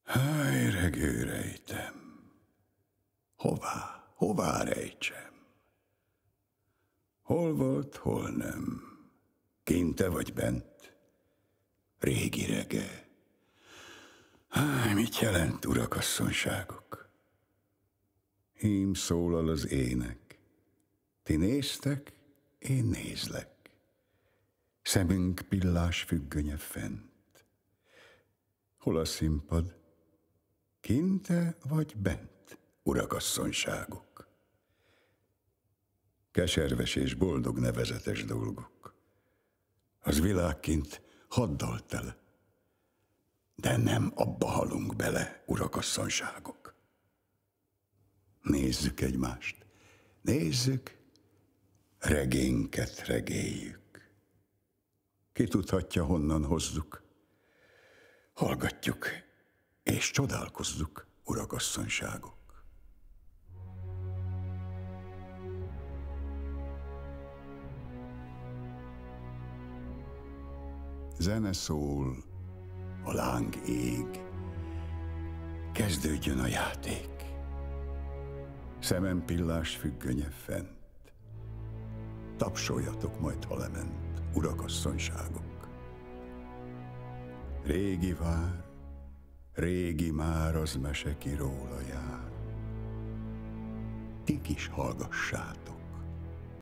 Háj, regőrejtem, hová rejtsem? Hol volt, hol nem, kinte vagy bent, régi rege. Háj, mit jelent, urakasszonyságok? Ím szólal az ének, ti néztek, én nézlek, szemünk pillás függönye fent. Hol a színpad? Kinte vagy bent, urakasszonyságok? Keserves és boldog nevezetes dolgok. Az világkint haddal tele, de nem abba halunk bele, urakasszonyságok. Nézzük egymást, nézzük, regénket regéljük. Ki tudhatja, honnan hozzuk. Hallgatjuk, és csodálkozzuk, urakasszonyságok. Zene szól, a láng ég, kezdődjön a játék. Szemem pillás függönye fent, tapsoljatok majd, ha lement, urakasszonyságok. Régi vár, régi már az mese, ki róla jár. Ti is hallgassátok.